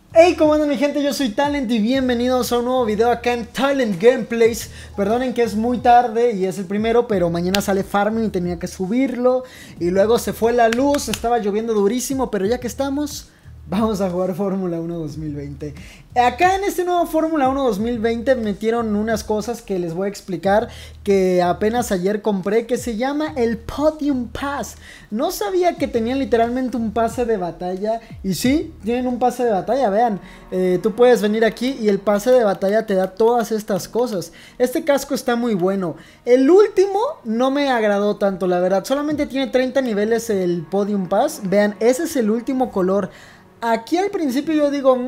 Hey, ¿cómo andan mi gente? Yo soy Talent y bienvenidos a un nuevo video acá en Talent Gameplays. Perdonen que es muy tarde y es el primero, pero mañana sale Farming y tenía que subirlo. Y luego se fue la luz, estaba lloviendo durísimo, pero ya que estamos, vamos a jugar Fórmula 1 2020. Acá en este nuevo Fórmula 1 2020 metieron unas cosas que les voy a explicar, que apenas ayer compré, que se llama el Podium Pass. No sabía que tenían literalmente un pase de batalla. Y sí, tienen un pase de batalla, vean. Tú puedes venir aquí y el pase de batalla te da todas estas cosas. Este casco está muy bueno. El último no me agradó tanto, la verdad. Solamente tiene 30 niveles el Podium Pass. Vean, ese es el último color. Aquí al principio yo digo,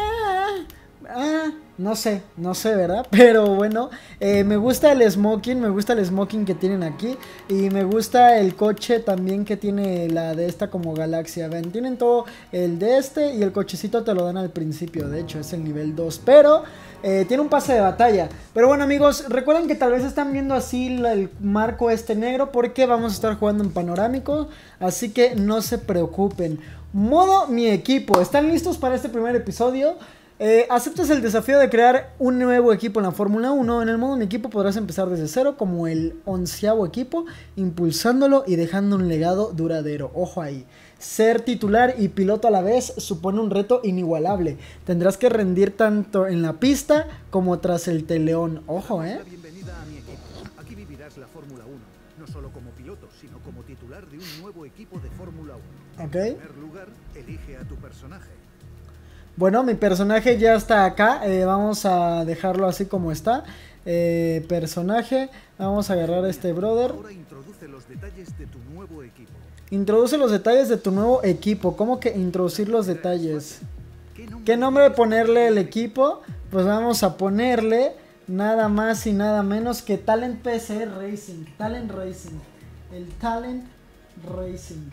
no sé, ¿verdad? Pero bueno, me gusta el smoking que tienen aquí. Y me gusta el coche también que tiene la de esta como galaxia. Ven, tienen todo el de este y el cochecito te lo dan al principio. De hecho, es el nivel 2, pero tiene un pase de batalla. Pero bueno amigos, recuerden que tal vez están viendo así el marco este negro, porque vamos a estar jugando en panorámico. Así que no se preocupen. Modo mi equipo, ¿están listos para este primer episodio? ¿Aceptas el desafío de crear un nuevo equipo en la Fórmula 1? En el modo mi equipo podrás empezar desde cero como el 11º equipo, impulsándolo y dejando un legado duradero. Ojo ahí. Ser titular y piloto a la vez supone un reto inigualable. Tendrás que rendir tanto en la pista como tras el teleón. Ojo, Bienvenida a mi equipo. Aquí vivirás la Fórmula 1, no solo como piloto, sino como titular de un nuevo equipo de Fórmula 1. Ok. En primer lugar, elige a tu personaje. Bueno, mi personaje ya está acá. Vamos a dejarlo así como está. Personaje. Vamos a agarrar a este brother. Ahora introduce los detalles de tu nuevo equipo. Introduce los detalles de tu nuevo equipo. ¿Cómo que introducir los detalles? ¿Qué nombre ponerle al equipo? Pues vamos a ponerle nada más y nada menos que Talent PC Racing. Talent Racing. El Talent Racing.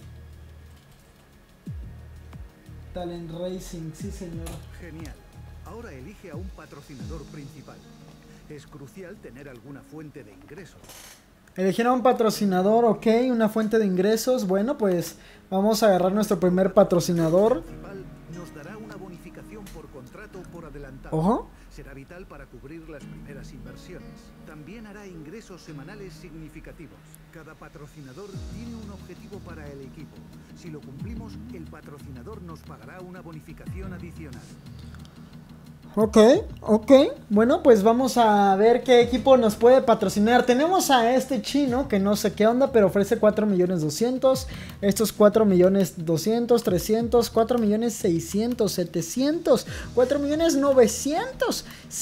Talent Racing, sí señor. Genial. Ahora elige a un patrocinador principal. Es crucial tener alguna fuente de ingresos. Elegir a un patrocinador, ok, una fuente de ingresos. Bueno, pues vamos a agarrar nuestro primer patrocinador. El principal nos dará una bonificación por contrato por adelantado. Ojo. Será vital para cubrir las primeras inversiones. También hará ingresos semanales significativos. Cada patrocinador tiene un objetivo para el equipo. Si lo cumplimos, el patrocinador nos pagará una bonificación adicional. Ok. Bueno, pues vamos a ver qué equipo nos puede patrocinar. Tenemos a este chino que no sé qué onda, pero ofrece 4.200.000. Estos 4.200.000, 300, 4.600.000, 700, 4.900.000,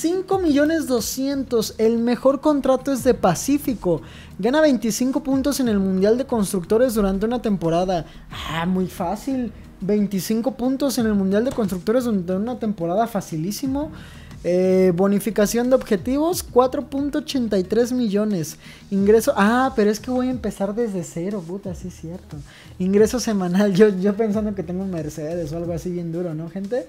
5.200.000. El mejor contrato es de Pacífico. Gana 25 puntos en el Mundial de Constructores durante una temporada. Muy fácil. 25 puntos en el Mundial de Constructores durante una temporada, facilísimo. Bonificación de objetivos, 4.83 millones. Ingreso, pero es que voy a empezar desde cero, puta, sí es cierto. Ingreso semanal, yo pensando que tengo un Mercedes o algo así bien duro, ¿no, gente?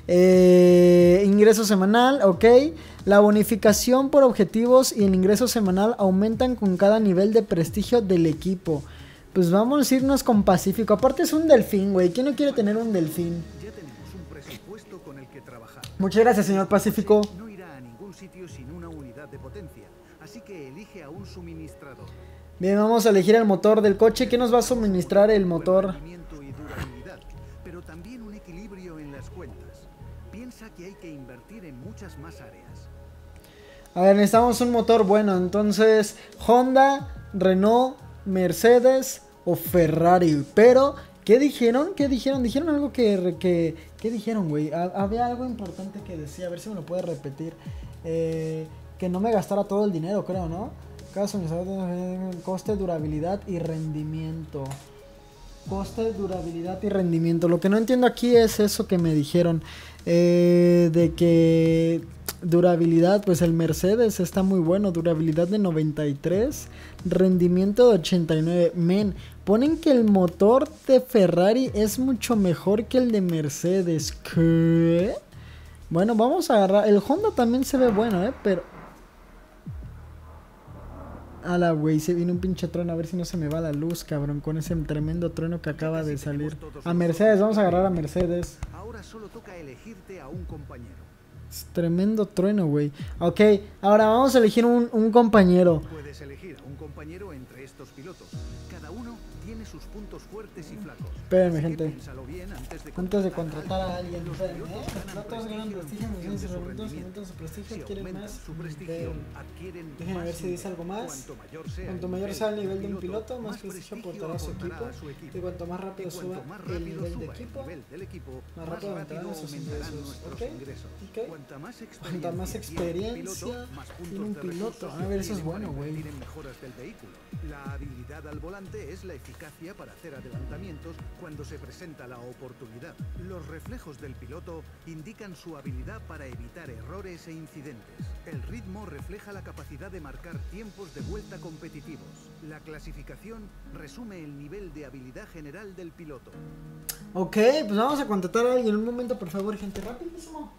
Ingreso semanal, ok. La bonificación por objetivos y el ingreso semanal aumentan con cada nivel de prestigio del equipo. Pues vamos a irnos con Pacífico. Aparte es un delfín, güey. ¿Quién no quiere tener un delfín? Ya tenemos un presupuesto con el que trabajar. Muchas gracias, señor Pacífico. No irá a ningún sitio sin una unidad de potencia, así que elige a un suministrador. Bien, vamos a elegir el motor del coche. ¿Qué nos va a suministrar el motor? Rendimiento y durabilidad, pero también un equilibrio en las cuentas. Piensa que hay que invertir en muchas más áreas. A ver, necesitamos un motor bueno. Entonces, Honda, Renault, Mercedes o Ferrari. Pero, ¿qué dijeron? Dijeron algo ¿qué dijeron, güey? Había algo importante que decía. A ver si me lo puede repetir. Que no me gastara todo el dinero, creo, ¿no? Cada suministrador, coste, durabilidad y rendimiento. Coste, durabilidad y rendimiento. Lo que no entiendo aquí es eso que me dijeron. De que durabilidad, pues el Mercedes está muy bueno. Durabilidad de 93. Rendimiento de 89. Men, ponen que el motor de Ferrari es mucho mejor que el de Mercedes. ¿Qué? Bueno, vamos a agarrar. El Honda también se ve bueno, pero... Ala, güey, se viene un pinche trueno. A ver si no se me va la luz, cabrón. Con ese tremendo trueno que acaba de salir. A Mercedes, vamos a agarrar a Mercedes. Ahora solo toca elegirte a un compañero. Es tremendo trueno, güey. Ok, ahora vamos a elegir un compañero. Puedes elegir a un compañero entre estos pilotos. Cada uno tiene sus puntos fuertes y flacos. Espérenme, Así que gente. piénsalo bien antes de contratar a alguien. Espérenme, ¿eh? Los pilotos ganan prestigio, de su aumentan rendimiento. su prestigio, Si adquieren aumentan más su prestigio, nivel. adquieren Déjenme más ver si dice nivel. algo más. Cuanto mayor sea el nivel de un piloto, más prestigio aportará a su equipo. Y cuanto más rápido Y cuanto suba más el rápido nivel de suba el equipo, nivel del equipo, más rápido aumentarán nuestros ingresos. nuestros ¿Ok? ingresos. ¿Ok? Cuanta más experiencia más tiene un piloto, A ver, eso es bueno, güey. tienen mejoras del vehículo. La habilidad al volante es la eficacia para hacer adelantamientos cuando se presenta la oportunidad. Los reflejos del piloto indican su habilidad para evitar errores e incidentes. El ritmo refleja la capacidad de marcar tiempos de vuelta competitivos. La clasificación resume el nivel de habilidad general del piloto. Ok, pues vamos a contratar a alguien. Un momento, por favor, gente, rapidísimo.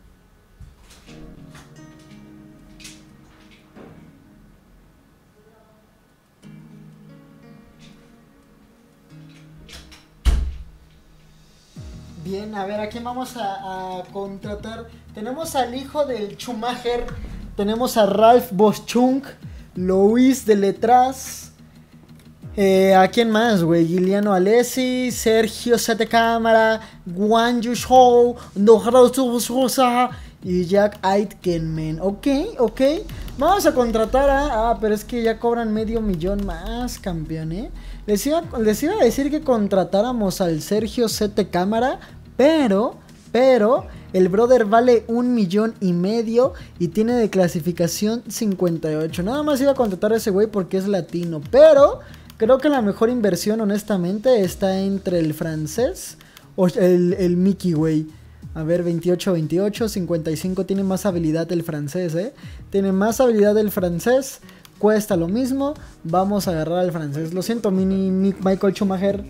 Bien, a ver, ¿a quién vamos a contratar? Tenemos al hijo del Schumacher, tenemos a Ralf Boschung, Luis de Letras, ¿a quién más, güey? Giuliano Alessi, Sergio Sete Cámara, Guan Yushou, Sosa y Jack Aitken, ok. Vamos a contratar a... pero es que ya cobran $500,000 más, campeón, Les iba a decir que contratáramos al Sergio Sete Cámara, pero el brother vale $1,500,000 y tiene de clasificación 58. Nada más iba a contratar a ese güey porque es latino, pero creo que la mejor inversión, honestamente, está entre el francés o el Mickey, güey. A ver, 28, 55, tiene más habilidad el francés, Tiene más habilidad el francés. Cuesta lo mismo, vamos a agarrar al francés. Lo siento, Michael Schumacher.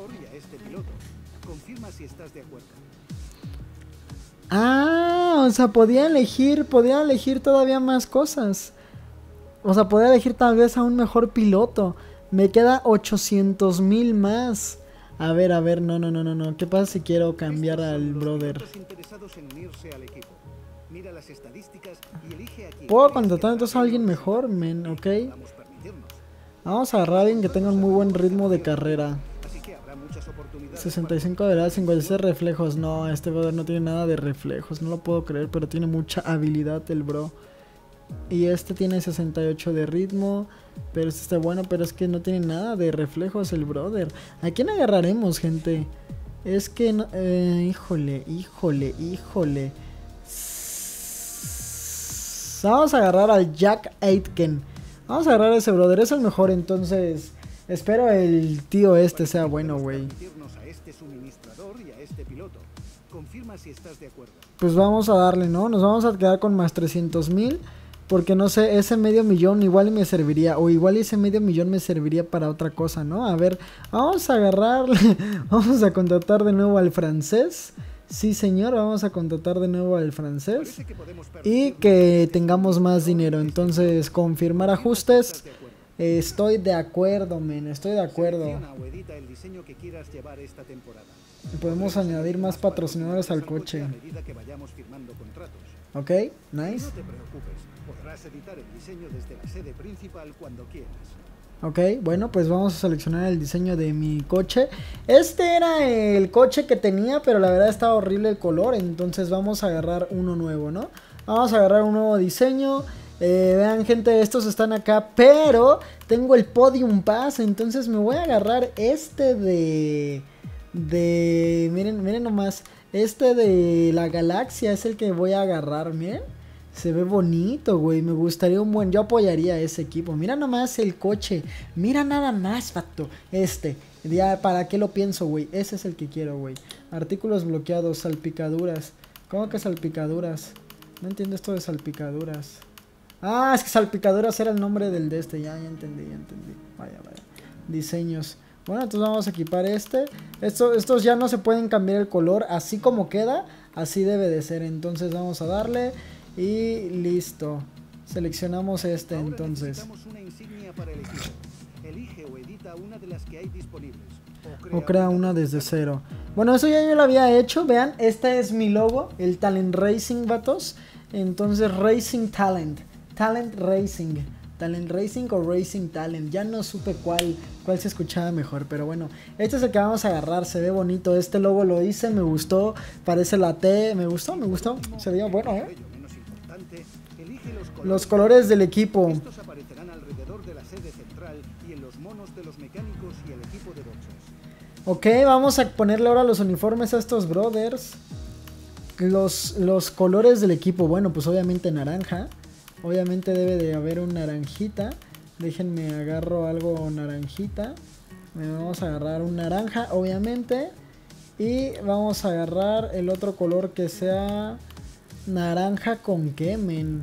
Ah, o sea, podía elegir todavía más cosas. O sea, podía elegir tal vez a un mejor piloto. Me queda 800,000 más. A ver, no. ¿Qué pasa si quiero cambiar al brother? Puedo contratar entonces a alguien mejor, men, ok. Vamos a agarrar a alguien que tenga un muy buen ritmo de carrera. 65 de edad, 56 reflejos. No, este brother no tiene nada de reflejos. No lo puedo creer, pero tiene mucha habilidad el bro. Y este tiene 68 de ritmo. Pero este está bueno, pero es que no tiene nada de reflejos el brother. ¿A quién agarraremos, gente? Es que no, híjole. Vamos a agarrar al Jack Aitken. Vamos a agarrar a ese brother, es el mejor, entonces espero el tío este sea bueno, güey. Pues vamos a darle, ¿no? Nos vamos a quedar con más 300,000. Porque no sé, ese $500,000 igual me serviría. O igual ese $500,000 me serviría para otra cosa, ¿no? A ver, vamos a agarrarle. Vamos a contratar de nuevo al francés. Sí, señor, vamos a contratar de nuevo al francés. Y que tengamos más dinero. Entonces, confirmar ajustes. Estoy de acuerdo, men. Estoy de acuerdo. Podemos añadir más patrocinadores al coche. Ok, nice. Ok, bueno, pues vamos a seleccionar el diseño de mi coche. Este era el coche que tenía, pero la verdad estaba horrible el color. Entonces vamos a agarrar uno nuevo, ¿no? Vamos a agarrar un nuevo diseño. Vean, gente, estos están acá, pero tengo el Podium Pass. Entonces me voy a agarrar este de... Miren nomás. Este de la galaxia es el que voy a agarrar, miren. Se ve bonito, güey. Me gustaría un buen... Yo apoyaría a ese equipo. Mira nomás el coche. Mira nada más, vato. Ya, ¿para qué lo pienso, güey? Ese es el que quiero, güey. Artículos bloqueados, salpicaduras. ¿Cómo que salpicaduras? No entiendo esto de salpicaduras. Ah, es que salpicaduras era el nombre del de este. Ya entendí. Vaya. Diseños. Bueno, entonces vamos a equipar este. Estos ya no se pueden cambiar el color. Así como queda, así debe de ser. Entonces vamos a darle... Y listo. Seleccionamos este entonces. para el equipo. Elige o edita una de las que hay disponibles. O crea una desde cero. Bueno, eso ya yo lo había hecho. Vean, este es mi logo, el Talent Racing, vatos. Entonces, Racing Talent. Talent Racing. Talent Racing o Racing Talent. Ya no supe cuál se escuchaba mejor. Pero bueno, este es el que vamos a agarrar. Se ve bonito. Este logo lo hice, me gustó. Parece la T. Me gustó. Se veía bueno, Los colores del equipo. Estos aparecerán alrededor de la sede central y en los monos de los mecánicos y el equipo de boxes. Ok, vamos a ponerle ahora los uniformes a estos brothers. Los colores del equipo. Bueno, pues obviamente naranja. Obviamente debe de haber un naranjita. Déjenme agarro algo naranjita. Vamos a agarrar un naranja, obviamente. Y vamos a agarrar el otro color que sea naranja con qué, men.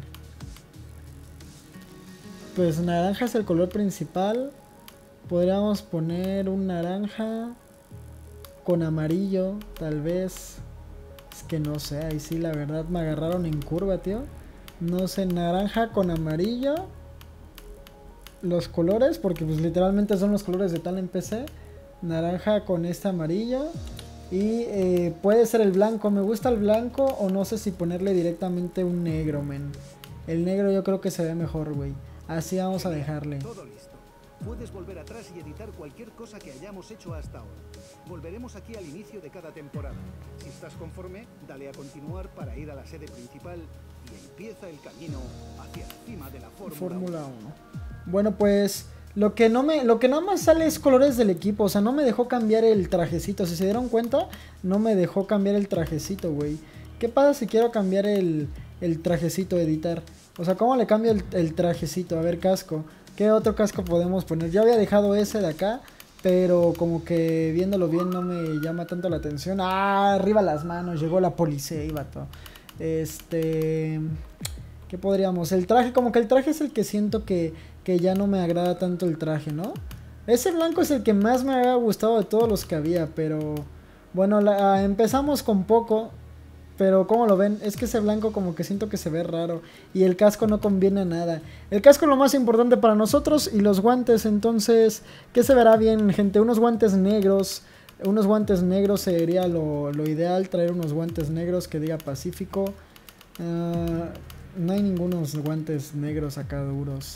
Pues naranja es el color principal. Podríamos poner un naranja con amarillo, tal vez. Es que no sé, ahí sí la verdad me agarraron en curva, tío. No sé, naranja con amarillo. Los colores, porque pues literalmente son los colores de tal en PC. Naranja con este amarillo. Y puede ser el blanco. Me gusta el blanco o no sé si ponerle directamente un negro, men. El negro yo creo que se ve mejor, güey. Así vamos a dejarle. Todo listo. Puedes volver atrás y editar cualquier cosa que hayamos hecho hasta ahora. Volveremos aquí al inicio de cada temporada. Si estás conforme, dale a continuar para ir a la sede principal y empieza el camino hacia la cima de la Fórmula 1. Bueno, pues lo que nada más sale es colores del equipo. O sea, no me dejó cambiar el trajecito. Si se dieron cuenta, no me dejó cambiar el trajecito, güey. ¿Qué pasa si quiero cambiar el trajecito, editar? O sea, ¿cómo le cambio el trajecito? A ver, casco. ¿Qué otro casco podemos poner? Yo había dejado ese de acá, pero como que viéndolo bien no me llama tanto la atención. ¡Ah! Arriba las manos, llegó la policía y vato. ¿Qué podríamos? El traje, como que el traje es el que siento que ya no me agrada tanto el traje, ¿no? Ese blanco es el que más me había gustado de todos los que había, pero... Bueno, empezamos con poco... Pero ¿cómo lo ven? Es que ese blanco como que siento que se ve raro. Y el casco no conviene a nada. El casco es lo más importante para nosotros. Y los guantes, entonces, ¿qué se verá bien, gente? Unos guantes negros. Unos guantes negros sería lo ideal. Traer unos guantes negros que diga Pacífico. No hay ningunos guantes negros acá duros.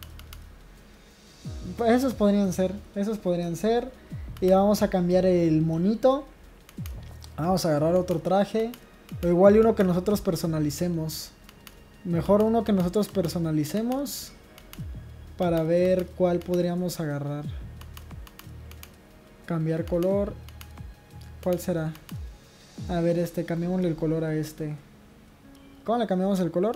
Pues esos podrían ser. Esos podrían ser. Y vamos a cambiar el monito. Vamos a agarrar otro traje. O igual y uno que nosotros personalicemos. Mejor uno que nosotros personalicemos. Para ver cuál podríamos agarrar. Cambiar color. ¿Cuál será? A ver, cambiémosle el color a este. ¿Cómo le cambiamos el color?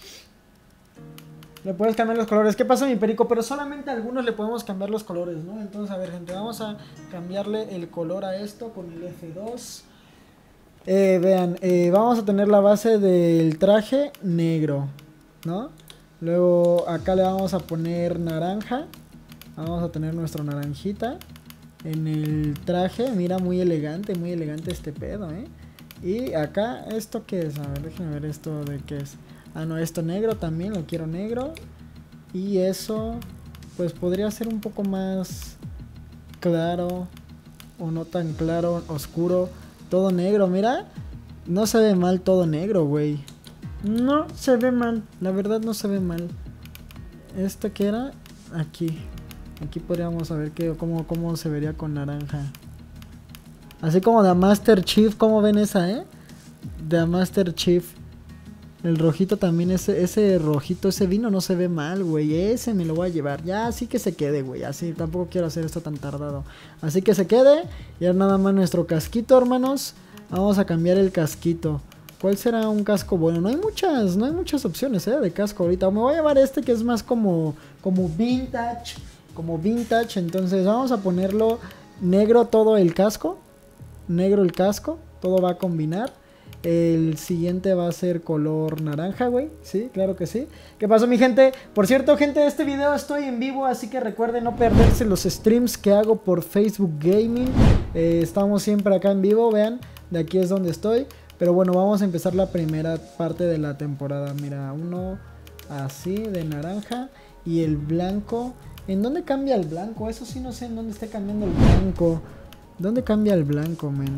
Le puedes cambiar los colores. ¿Qué pasa, mi perico? Pero solamente a algunos le podemos cambiar los colores, ¿no? Entonces, a ver, gente, vamos a cambiarle el color a esto con el F2. Vean, vamos a tener la base del traje negro, ¿no? Luego acá le vamos a poner naranja. Vamos a tener nuestro naranjita en el traje. Mira, muy elegante este pedo, ¿eh? Y acá, ¿esto qué es? A ver, déjenme ver esto de qué es. Ah, no, esto negro también, lo quiero negro. Y eso, pues podría ser un poco más claro. O no tan claro, oscuro. Todo negro, mira. No se ve mal todo negro, güey. No se ve mal. La verdad no se ve mal. ¿Este qué era? Aquí. Aquí podríamos saber cómo se vería con naranja. Así como The Master Chief. ¿Cómo ven esa, The Master Chief. El rojito también. Ese rojito, ese vino no se ve mal, güey. Ese me lo voy a llevar. Ya, así que se quede, güey. Así, tampoco quiero hacer esto tan tardado. Así que se quede. Y ahora nada más nuestro casquito, hermanos. Vamos a cambiar el casquito. ¿Cuál será un casco bueno? No hay muchas opciones, de casco ahorita. Me voy a llevar este que es más como vintage. Como vintage. Entonces vamos a ponerlo negro todo el casco. Negro el casco. Todo va a combinar. El siguiente va a ser color naranja, güey. Sí, claro que sí. ¿Qué pasó, mi gente? Por cierto, gente, este video estoy en vivo, así que recuerden no perderse los streams que hago por Facebook Gaming. Estamos siempre acá en vivo, vean. De aquí es donde estoy. Pero bueno, vamos a empezar la primera parte de la temporada. Mira, uno así de naranja. Y el blanco ¿En dónde cambia el blanco? Eso sí no sé en dónde está cambiando el blanco. ¿Dónde cambia el blanco, men?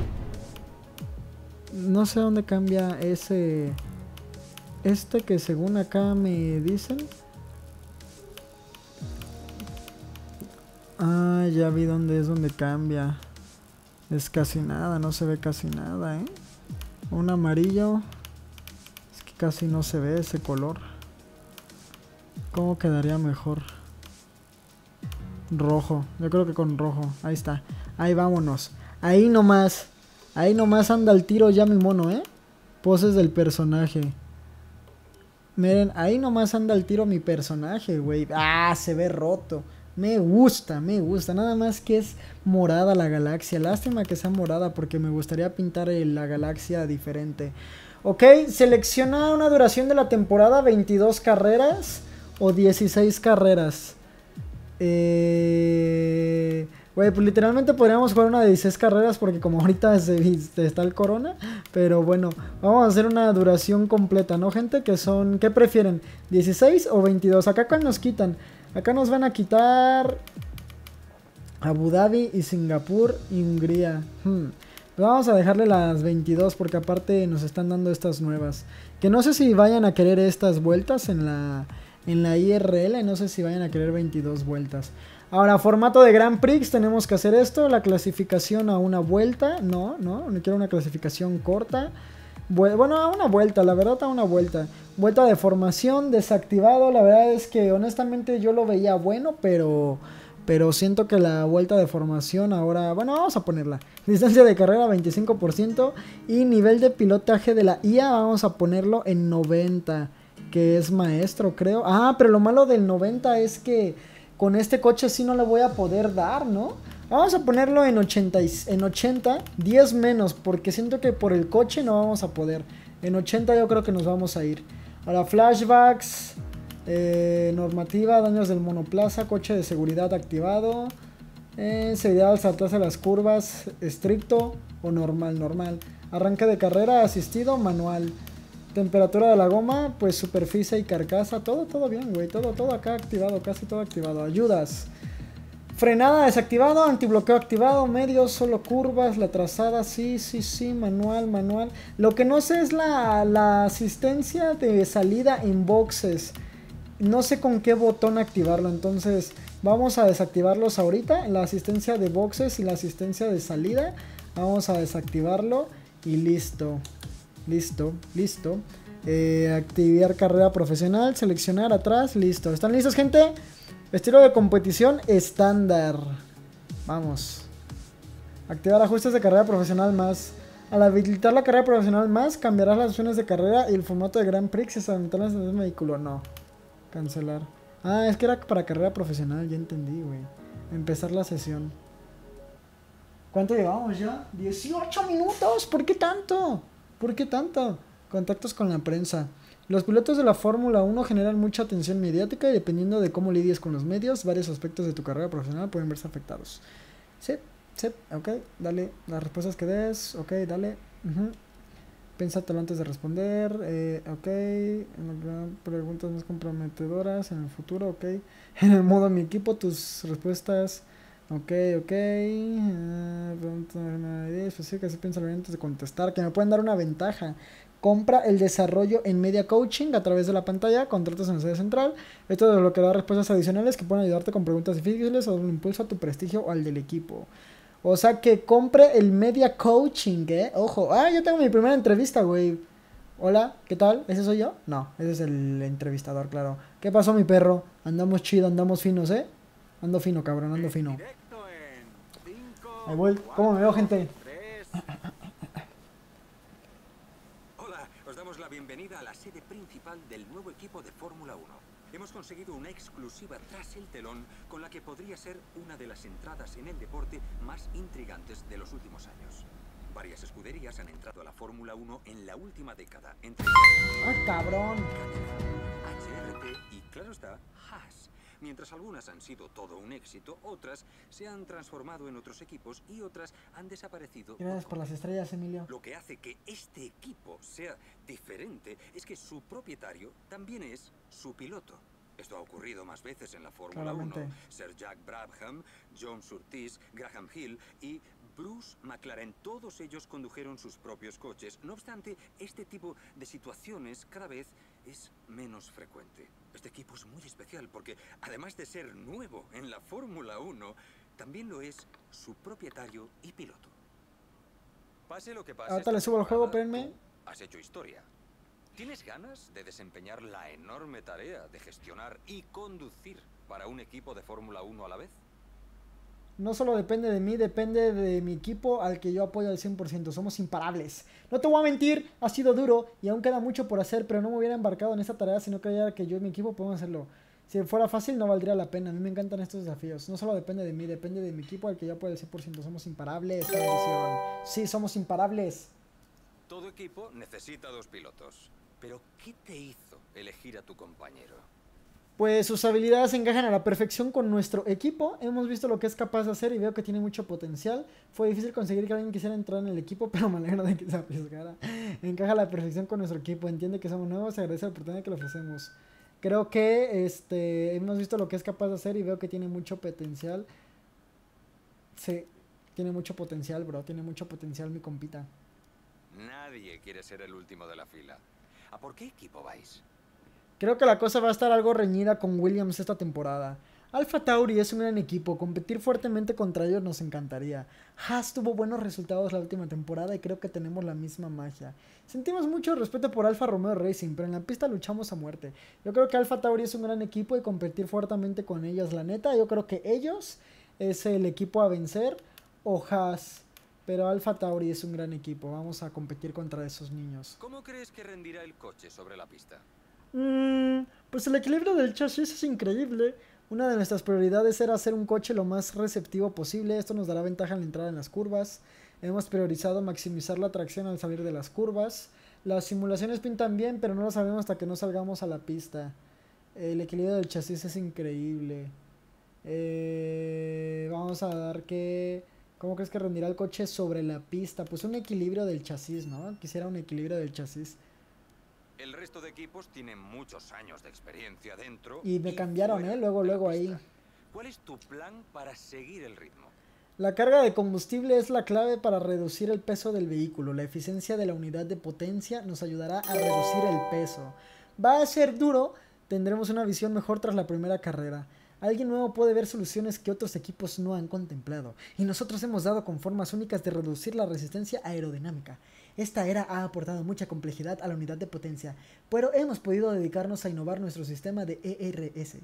No sé dónde cambia ese... Este que según acá me dicen. Ah, ya vi dónde es donde cambia. Es casi nada, no se ve casi nada, ¿eh? Un amarillo. Es que casi no se ve ese color. ¿Cómo quedaría mejor? Rojo, yo creo que con rojo. Ahí está, ahí vámonos. Ahí nomás anda el tiro ya mi mono, ¿eh? Poses del personaje. Miren, ahí nomás anda el tiro mi personaje, güey. Ah, se ve roto. Me gusta. Nada más que es morada la galaxia. Lástima que sea morada porque me gustaría pintar la galaxia diferente. Ok, selecciona una duración de la temporada, 22 carreras o 16 carreras. Güey, pues literalmente podríamos jugar una de 16 carreras porque como ahorita está el corona. Pero bueno, vamos a hacer una duración completa, ¿no, gente? Que son, ¿qué prefieren? ¿16 o 22? Acá cuando nos quitan. Acá nos van a quitar Abu Dhabi y Singapur y Hungría. Pues vamos a dejarle las 22 porque aparte nos están dando estas nuevas. Que no sé si vayan a querer estas vueltas en la IRL. No sé si vayan a querer 22 vueltas. Ahora, formato de Grand Prix, tenemos que hacer esto. La clasificación a una vuelta. No quiero una clasificación corta. Bueno, a una vuelta, la verdad, a una vuelta. Vuelta de formación, desactivado. La verdad es que honestamente yo lo veía bueno, pero siento que la vuelta de formación ahora... Bueno, vamos a ponerla. Distancia de carrera 25%. Y nivel de pilotaje de la IA vamos a ponerlo en 90. Que es maestro, creo. Ah, pero lo malo del 90 es que con este coche sí no le voy a poder dar, ¿no? Vamos a ponerlo en 80, 10 menos, porque siento que por el coche no vamos a poder. En 80 yo creo que nos vamos a ir. Ahora, flashbacks, normativa, daños del monoplaza, coche de seguridad activado. Seguridad al saltarse las curvas, estricto o normal. Arranque de carrera, asistido, manual. Temperatura de la goma, pues superficie y carcasa, todo bien, güey, todo acá activado, casi todo activado. Ayudas. Frenada desactivado, antibloqueo activado, medios, solo curvas, la trazada, sí, manual. Lo que no sé es la asistencia de salida en boxes. No sé con qué botón activarlo, entonces vamos a desactivarlos ahorita. La asistencia de boxes y la asistencia de salida, vamos a desactivarlo y listo. Activar carrera profesional, seleccionar atrás, listo. ¿Están listos, gente? Estilo de competición estándar. Vamos. Activar ajustes de carrera profesional más. Al habilitar la carrera profesional más, cambiarás las opciones de carrera y el formato de Grand Prix y se aumentarán las del vehículo. No. Cancelar. Ah, es que era para carrera profesional, ya entendí, güey. Empezar la sesión. ¿Cuánto llevamos ya? 18 minutos. ¿Por qué tanto? Contactos con la prensa. Los pilotos de la Fórmula 1 generan mucha atención mediática y dependiendo de cómo lidies con los medios, varios aspectos de tu carrera profesional pueden verse afectados. Sí, ok, dale. Las respuestas que des, ok, dale. Pénsatelo antes de responder, ok. Preguntas más comprometedoras en el futuro, ok. En el modo mi equipo, tus respuestas... Ok. Específica, si piensa antes de contestar, que me pueden dar una ventaja. Compra el desarrollo en Media Coaching a través de la pantalla, contratos en la sede central. Esto desbloqueará respuestas adicionales que pueden ayudarte con preguntas difíciles o dar un impulso a tu prestigio o al del equipo. O sea que compre el Media Coaching, ojo. Ah, yo tengo mi primera entrevista, güey. Hola, ¿qué tal? ¿Ese soy yo? No, ese es el entrevistador, claro. ¿Qué pasó, mi perro? Andamos chido, andamos finos, Ando fino, cabrón, ando fino. Ahí voy. ¿Cómo me veo, gente? Hola, os damos la bienvenida a la sede principal del nuevo equipo de Fórmula 1. Hemos conseguido una exclusiva tras el telón con la que podría ser una de las entradas en el deporte más intrigantes de los últimos años. Varias escuderías han entrado a la Fórmula 1 en la última década, entre ¡Ah, cabrón! HRT y, claro está, Haas. Mientras algunas han sido todo un éxito, otras se han transformado en otros equipos y otras han desaparecido. Gracias por las estrellas, Emilio. Lo que hace que este equipo sea diferente es que su propietario también es su piloto. Esto ha ocurrido más veces en la Fórmula 1. Claramente. Sir Jack Brabham, John Surtees, Graham Hill y Bruce McLaren, todos ellos condujeron sus propios coches. No obstante, este tipo de situaciones cada vez es menos frecuente. Este equipo es muy especial porque, además de ser nuevo en la Fórmula 1, también lo es su propietario y piloto. Pase lo que pase. Ahorita le subo el juego, espérenme. Tú has hecho historia. ¿Tienes ganas de desempeñar la enorme tarea de gestionar y conducir para un equipo de Fórmula 1 a la vez? No solo depende de mí, depende de mi equipo al que yo apoyo al 100%. Somos imparables. No te voy a mentir, ha sido duro y aún queda mucho por hacer, pero no me hubiera embarcado en esta tarea si no creyera que yo y mi equipo podemos hacerlo. Si fuera fácil no valdría la pena. A mí me encantan estos desafíos. No solo depende de mí, depende de mi equipo al que yo apoyo al 100%. Somos imparables. Sí, somos imparables. Todo equipo necesita 2 pilotos. Pero, ¿qué te hizo elegir a tu compañero? Pues sus habilidades encajan a la perfección con nuestro equipo. Hemos visto lo que es capaz de hacer y veo que tiene mucho potencial. Fue difícil conseguir que alguien quisiera entrar en el equipo, pero me alegro de que se arriesgara. Encaja a la perfección con nuestro equipo. Entiende que somos nuevos y agradece la oportunidad que le ofrecemos. Creo que hemos visto lo que es capaz de hacer y veo que tiene mucho potencial. Sí, tiene mucho potencial, bro. Tiene mucho potencial mi compita. Nadie quiere ser el último de la fila. ¿A por qué equipo vais? Creo que la cosa va a estar algo reñida con Williams esta temporada. Alpha Tauri es un gran equipo, competir fuertemente contra ellos nos encantaría. Haas tuvo buenos resultados la última temporada y creo que tenemos la misma magia. Sentimos mucho respeto por Alfa Romeo Racing, pero en la pista luchamos a muerte. Yo creo que Alpha Tauri es un gran equipo y competir fuertemente con ellos, la neta, yo creo que ellos es el equipo a vencer o Haas. Pero Alpha Tauri es un gran equipo, vamos a competir contra esos niños. ¿Cómo crees que rendirá el coche sobre la pista? Pues el equilibrio del chasis es increíble. Una de nuestras prioridades era hacer un coche lo más receptivo posible. Esto nos dará ventaja en la entrada en las curvas. Hemos priorizado maximizar la tracción al salir de las curvas. Las simulaciones pintan bien, pero no lo sabemos hasta que no salgamos a la pista. El equilibrio del chasis es increíble. Vamos a dar que... ¿Cómo crees que rendirá el coche sobre la pista? Pues un equilibrio del chasis, ¿no? Quisiera un equilibrio del chasis. El resto de equipos tienen muchos años de experiencia dentro. Y me cambiaron, luego ahí. ¿Cuál es tu plan para seguir el ritmo? La carga de combustible es la clave para reducir el peso del vehículo. La eficiencia de la unidad de potencia nos ayudará a reducir el peso. Va a ser duro, tendremos una visión mejor tras la primera carrera. Alguien nuevo puede ver soluciones que otros equipos no han contemplado, y nosotros hemos dado con formas únicas de reducir la resistencia aerodinámica. Esta era ha aportado mucha complejidad a la unidad de potencia, pero hemos podido dedicarnos a innovar nuestro sistema de ERS.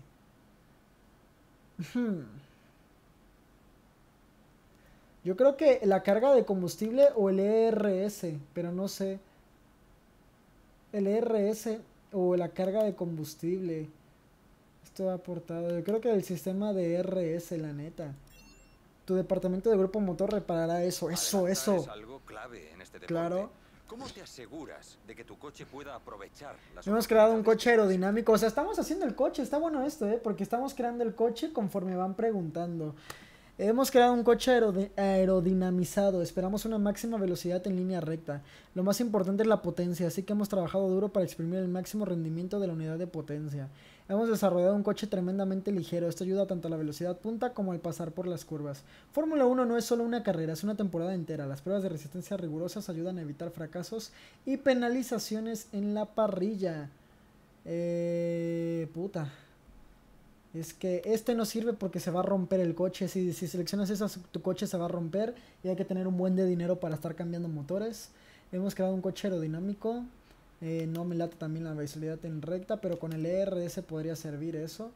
Yo creo que la carga de combustible o el ERS, pero no sé. El ERS o la carga de combustible. Esto ha aportado. Yo creo que el sistema de ERS, la neta. Tu departamento de grupo motor reparará eso. Eso. Es algo clave en este deporte. Claro. ¿Cómo te aseguras de que tu coche pueda aprovechar las Hemos creado un coche aerodinámico. O sea, estamos haciendo el coche. Está bueno esto, porque estamos creando el coche conforme van preguntando. Hemos creado un coche aerodinamizado. Esperamos una máxima velocidad en línea recta. Lo más importante es la potencia, así que hemos trabajado duro para exprimir el máximo rendimiento de la unidad de potencia. Hemos desarrollado un coche tremendamente ligero. Esto ayuda tanto a la velocidad punta como al pasar por las curvas. Fórmula 1 no es solo una carrera, es una temporada entera. Las pruebas de resistencia rigurosas ayudan a evitar fracasos y penalizaciones en la parrilla. Es que este no sirve porque se va a romper el coche. Si seleccionas eso, tu coche se va a romper y hay que tener un buen de dinero para estar cambiando motores. Hemos creado un coche aerodinámico. No me late también la velocidad en recta, pero con el ERS podría servir eso.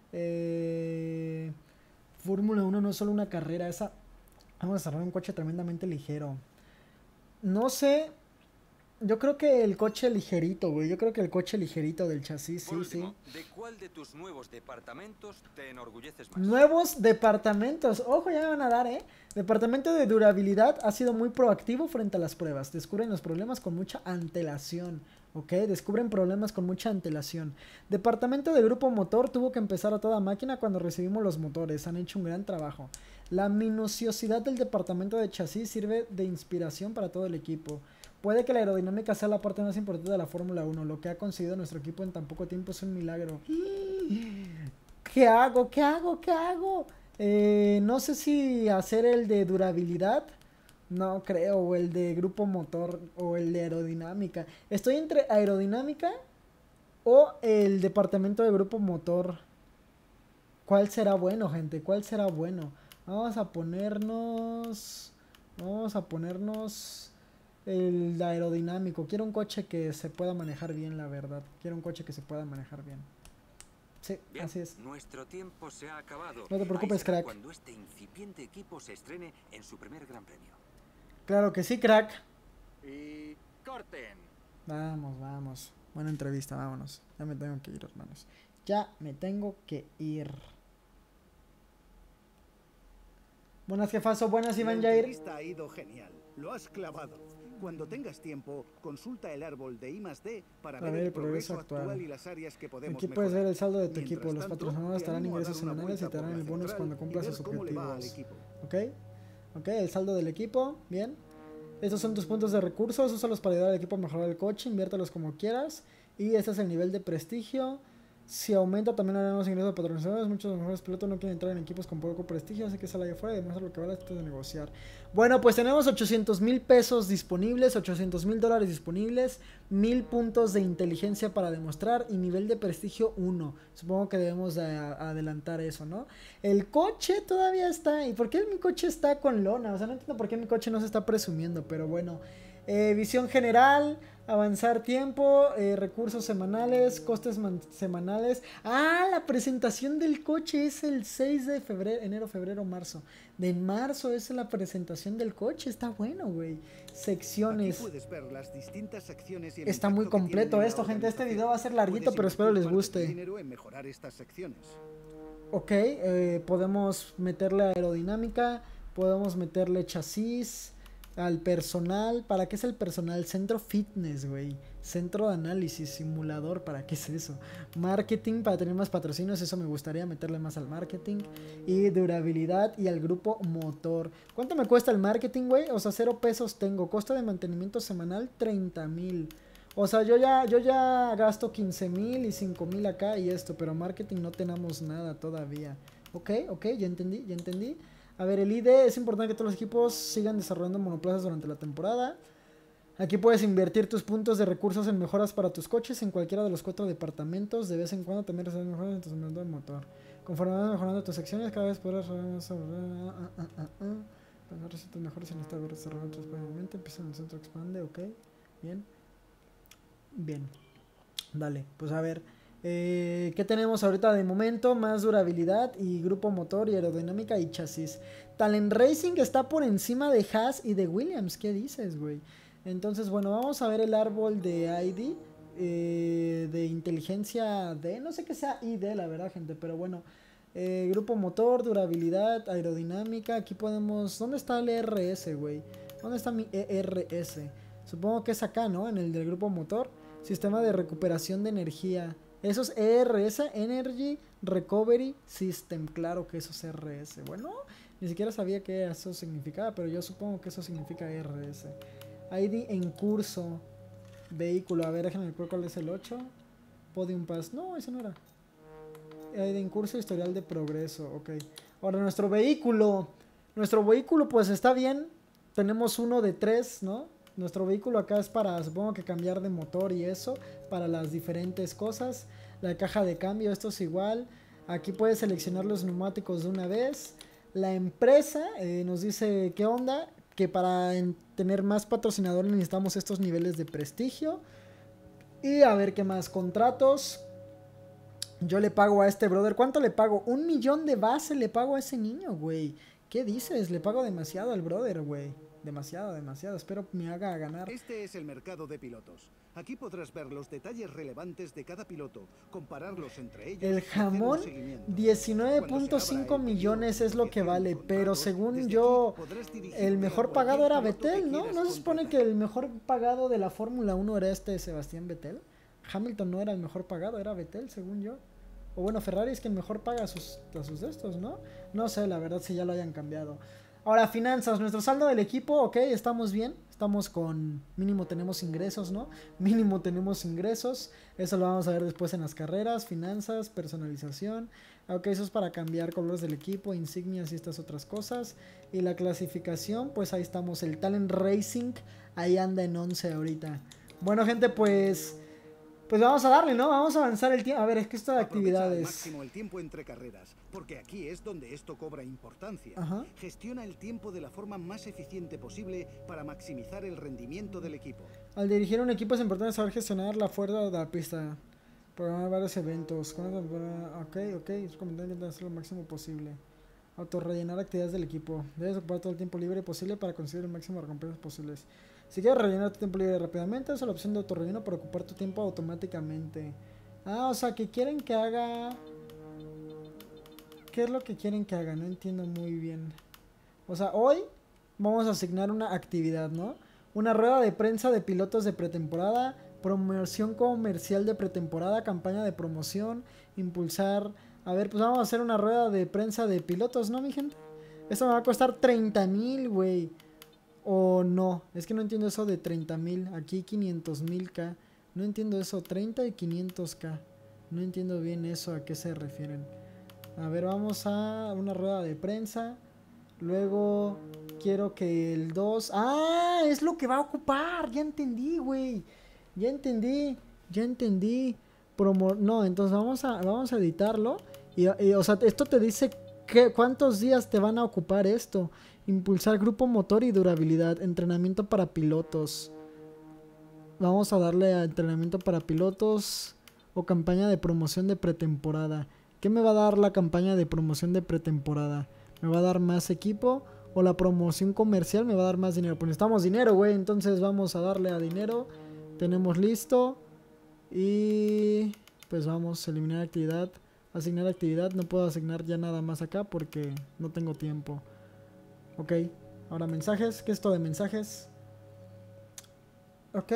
Fórmula 1 no es solo una carrera. Vamos a desarrollar un coche tremendamente ligero. No sé. Yo creo que el coche ligerito, güey. Yo creo que el coche ligerito del chasis, Por último, sí. ¿de cuál de tus nuevos departamentos te enorgulleces más? Nuevos departamentos. Ojo, ya me van a dar, Departamento de durabilidad ha sido muy proactivo frente a las pruebas. Descubren los problemas con mucha antelación. ¿Ok? Descubren problemas con mucha antelación. Departamento de grupo motor tuvo que empezar a toda máquina cuando recibimos los motores. Han hecho un gran trabajo. La minuciosidad del departamento de chasis sirve de inspiración para todo el equipo. Puede que la aerodinámica sea la parte más importante de la Fórmula 1. Lo que ha conseguido nuestro equipo en tan poco tiempo es un milagro. ¿Qué hago? ¿Qué hago? ¿Qué hago? No sé si hacer el de durabilidad. No creo. O el de grupo motor. O el de aerodinámica. Estoy entre aerodinámica o el departamento de grupo motor. ¿Cuál será bueno, gente? ¿Cuál será bueno? Vamos a ponernos el aerodinámico. Quiero un coche que se pueda manejar bien, la verdad. Quiero un coche que se pueda manejar bien. Sí, bien, así es. Nuestro tiempo se ha acabado. No te preocupes, crack. Cuando este incipiente equipo se estrene en su primer gran premio. Claro que sí, crack. Y corten. Vamos. Buena entrevista, vámonos. Ya me tengo que ir, hermanos. Ya me tengo que ir. Buenas, jefazo. Buenas, Iván La Jair. entrevista ha ido genial. Lo has clavado. Cuando tengas tiempo, consulta el árbol de I+D para ver el progreso actual y las áreas que podemos Aquí puedes ver mejorar. el saldo de tu Mientras equipo. Los tanto, patrocinadores te darán animo a ingresos dar una semanales y vuelta te darán por el la bonus central cuando y cumplas ver sus cómo le va al objetivos. equipo. Ok, el saldo del equipo. Bien. Estos son tus puntos de recursos. Úsalos para ayudar al equipo a mejorar el coche. Inviértelos como quieras. Y este es el nivel de prestigio. Si aumenta también harán los ingresos de patrocinadores. Muchos de los mejores pilotos no quieren entrar en equipos con poco prestigio, así que sal allá afuera y demuestra lo que vale antes de negociar. Bueno, pues tenemos 800,000 pesos disponibles, 800,000 dólares disponibles, 1000 puntos de inteligencia para demostrar y nivel de prestigio 1. Supongo que debemos de adelantar eso, ¿no? El coche todavía está. ¿Y por qué mi coche está con lona? O sea, no entiendo por qué mi coche no se está presumiendo, pero bueno. Visión general, avanzar tiempo, recursos semanales, costes semanales. Ah, la presentación del coche es el 6 de febrero, enero, febrero, marzo. De marzo es la presentación del coche, está bueno, güey. Secciones. Aquí puedes ver las distintas secciones y el está muy impacto que completo tienen en esto, la gente. Este video va a ser organización. larguito, pero Puedes espero les invertir parte del guste. dinero en mejorar estas secciones. Ok, podemos meterle aerodinámica, podemos meterle chasis, al personal. ¿Para qué es el personal? Centro fitness, güey. Centro de análisis, simulador, ¿para qué es eso? Marketing, para tener más patrocinios, eso me gustaría meterle más al marketing. Y durabilidad y al grupo motor. ¿Cuánto me cuesta el marketing, güey? O sea, 0 pesos tengo. Costo de mantenimiento semanal, 30,000. O sea, yo ya gasto 15,000 y 5,000 acá y esto, pero marketing no tenemos nada todavía. Ok, ya entendí. A ver, el ID, es importante que todos los equipos sigan desarrollando monoplazas durante la temporada. Aquí puedes invertir tus puntos de recursos en mejoras para tus coches en cualquiera de los 4 departamentos. De vez en cuando también recibes mejoras en tu segmento de motor. Conforme vas mejorando tus secciones, cada vez podrás pensar recetas mejores en esta vez desarrollar transparente. Empieza en el centro, expande, ok. Bien. Dale, pues a ver. ¿Qué tenemos ahorita de momento? Más durabilidad y grupo motor y aerodinámica y chasis. Talent Racing está por encima de Haas y de Williams. ¿Qué dices, güey? Entonces, bueno, vamos a ver el árbol de ID, de inteligencia D. No sé qué sea ID, la verdad, gente, pero bueno. Grupo motor, durabilidad, aerodinámica. Aquí podemos... ¿Dónde está el ERS, güey? ¿Dónde está mi ERS? Supongo que es acá, ¿no? En el del grupo motor. Sistema de recuperación de energía. Eso es ERS, Energy Recovery System. Claro que eso es ERS. Bueno, ni siquiera sabía que eso significaba, pero yo supongo que eso significa ERS. ID en curso. Vehículo. A ver, déjenme ver cuál es el 8. Podium Pass. No, ese no era. ID en curso, historial de progreso. Ok. Ahora, nuestro vehículo. Nuestro vehículo, pues está bien. Tenemos uno de 3, ¿no? Nuestro vehículo acá es para, supongo que cambiar de motor y eso, para las diferentes cosas. La caja de cambio, esto es igual. Aquí puedes seleccionar los neumáticos de una vez. La empresa nos dice qué onda, que para tener más patrocinadores necesitamos estos niveles de prestigio. Y a ver qué más, contratos. Yo le pago a este brother, ¿cuánto le pago? 1 millón de base le pago a ese niño, güey. ¿Qué dices? Le pago demasiado al brother, güey. Demasiado. Espero me haga ganar. Este es el mercado de pilotos. Aquí podrás ver los detalles relevantes de cada piloto, compararlos entre ellos. El jamón, 19.5 millones es lo que vale, pero según yo, el mejor pagado era Vettel, ¿no? ¿No se supone que el mejor pagado de la Fórmula 1 era Sebastián Vettel? Hamilton no era el mejor pagado, era Vettel, según yo. O bueno, Ferrari es quien mejor paga a sus de estos, ¿no? No sé, la verdad, si ya lo hayan cambiado. Ahora, finanzas, nuestro saldo del equipo, ok, estamos bien, Estamos con mínimo tenemos ingresos, ¿no? Mínimo tenemos ingresos. Eso lo vamos a ver después en las carreras, finanzas, personalización. Ok, eso es para cambiar colores del equipo, insignias y estas otras cosas. Y la clasificación, pues ahí estamos. El Talent Racing, ahí anda en 11 ahorita. Bueno, gente, pues vamos a darle, ¿no? Vamos a avanzar el tiempo. A ver, es que esto de actividades. Aprovecha al máximo el tiempo entre carreras, porque aquí es donde esto cobra importancia. Ajá. Gestiona el tiempo de la forma más eficiente posible para maximizar el rendimiento del equipo. Al dirigir un equipo es importante saber gestionar la fuerza de la pista. Programar varios eventos. Ok, es recomendable intentar hacer lo máximo posible. Autorrellenar actividades del equipo. Debes ocupar todo el tiempo libre posible para conseguir el máximo de recompensas posibles. Si quieres rellenar tu tiempo libre rápidamente, usa la opción de autorrelleno para ocupar tu tiempo automáticamente. Ah, o sea, que quieren que haga... ¿Qué es lo que quieren que haga? No entiendo muy bien. O sea, hoy vamos a asignar una actividad, ¿no? Una rueda de prensa de pilotos de pretemporada, promoción comercial de pretemporada, campaña de promoción, impulsar... A ver, pues vamos a hacer una rueda de prensa de pilotos, ¿no, mi gente? Esto me va a costar 30,000, güey. O no, es que no entiendo eso de 30,000. Aquí 500,000K. No entiendo eso, 30 y 500K. No entiendo bien eso, a qué se refieren. A ver, vamos a una rueda de prensa. Luego quiero que el 2... ¡Ah! Es lo que va a ocupar. Ya entendí, güey. Ya entendí. No, entonces vamos a editarlo. O sea, esto te dice cuántos días te van a ocupar esto. Impulsar grupo motor y durabilidad. Entrenamiento para pilotos. Vamos a darle a entrenamiento para pilotos. O campaña de promoción de pretemporada. ¿Qué me va a dar la campaña de promoción de pretemporada? ¿Me va a dar más equipo? ¿O la promoción comercial me va a dar más dinero? Pues necesitamos dinero, güey. Entonces vamos a darle a dinero. Tenemos listo. Y pues vamos a eliminar actividad. Asignar actividad. No puedo asignar ya nada más acá porque no tengo tiempo. Ok, ahora mensajes. ¿Qué es esto de mensajes? Ok.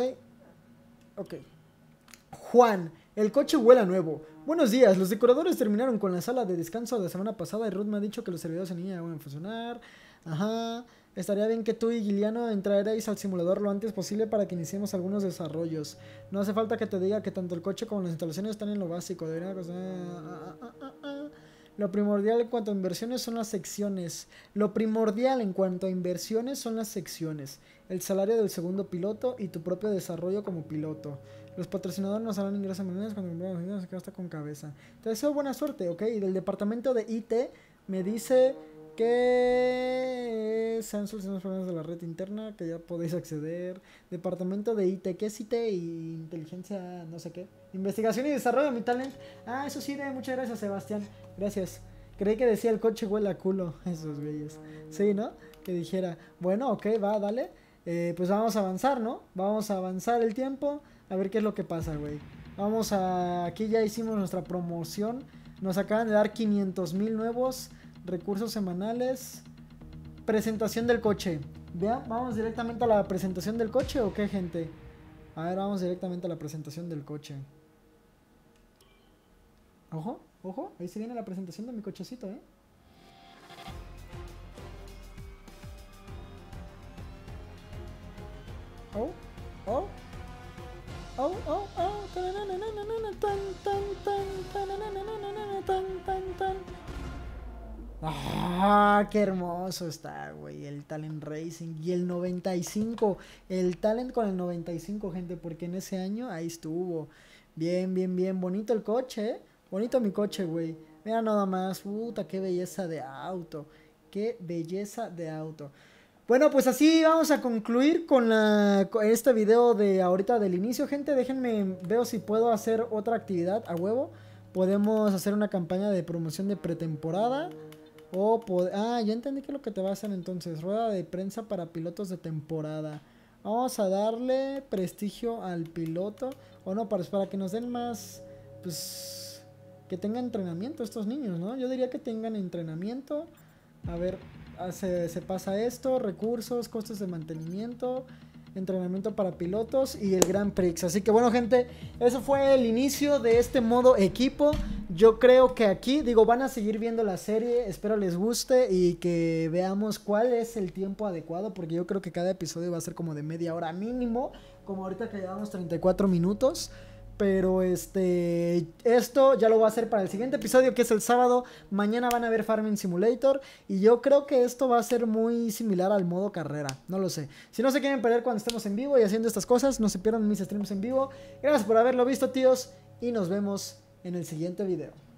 Juan, el coche huele a nuevo. Buenos días, los decoradores terminaron con la sala de descanso de la semana pasada y Ruth me ha dicho que los servidores en línea van a funcionar. Ajá. Estaría bien que tú y Giliano entrarais al simulador lo antes posible para que iniciemos algunos desarrollos. No hace falta que te diga que tanto el coche como las instalaciones están en lo básico. Deberían Lo primordial en cuanto a inversiones son las secciones. El salario del segundo piloto y tu propio desarrollo como piloto. Los patrocinadores nos harán ingresos menores cuando se queda hasta con cabeza. Te deseo buena suerte, ¿ok? Y del departamento de IT me dice que se han solucionado los problemas de la red interna, que ya podéis acceder. Departamento de IT, ¿qué es IT? Y inteligencia, no sé qué. Investigación y desarrollo, mi talent. Ah, eso sí, muchas gracias, Sebastián. Gracias. Creí que decía el coche huele a culo. Esos güeyes. Sí, ¿no? Que dijera, bueno, ok, va, dale. Pues vamos a avanzar, ¿no? Vamos a avanzar el tiempo. A ver qué es lo que pasa, güey. Vamos a... Aquí ya hicimos nuestra promoción. Nos acaban de dar 500,000 nuevos recursos semanales. Presentación del coche. Vean, ¿vamos directamente a la presentación del coche o qué, gente? A ver, vamos directamente a la presentación del coche. Ojo, ojo, ahí se viene la presentación de mi cochecito, ¿eh? Oh, oh. Oh, oh, oh. Ah, qué hermoso está, güey. El Talent Racing. Y el 95. El Talent con el 95, gente. Porque en ese año ahí estuvo. Bien, bien, bien. Bonito el coche, ¿eh? Bonito mi coche, güey. Mira nada más. Puta, qué belleza de auto. Qué belleza de auto. Bueno, pues así vamos a concluir con este video de ahorita del inicio, gente. Déjenme, veo si puedo hacer otra actividad a huevo. Podemos hacer una campaña de promoción de pretemporada. Ya entendí qué es lo que te va a hacer entonces. Rueda de prensa para pilotos de temporada. Vamos a darle prestigio al piloto. O no, para que nos den más, pues, que tengan entrenamiento estos niños, ¿no? Yo diría que tengan entrenamiento. A ver, se pasa esto, recursos, costos de mantenimiento, entrenamiento para pilotos y el Grand Prix. Así que bueno, gente, eso fue el inicio de este modo equipo. yo creo que aquí, digo, van a seguir viendo la serie, espero les guste y que veamos cuál es el tiempo adecuado, porque yo creo que cada episodio va a ser como de media hora mínimo, como ahorita que llevamos 34 minutos. Pero esto ya lo voy a hacer para el siguiente episodio, que es el sábado. Mañana van a ver Farming Simulator. Y yo creo que esto va a ser muy similar al modo carrera. No lo sé. Si no se quieren perder cuando estemos en vivo y haciendo estas cosas, no se pierdan mis streams en vivo. Gracias por haberlo visto, tíos. Y nos vemos en el siguiente video.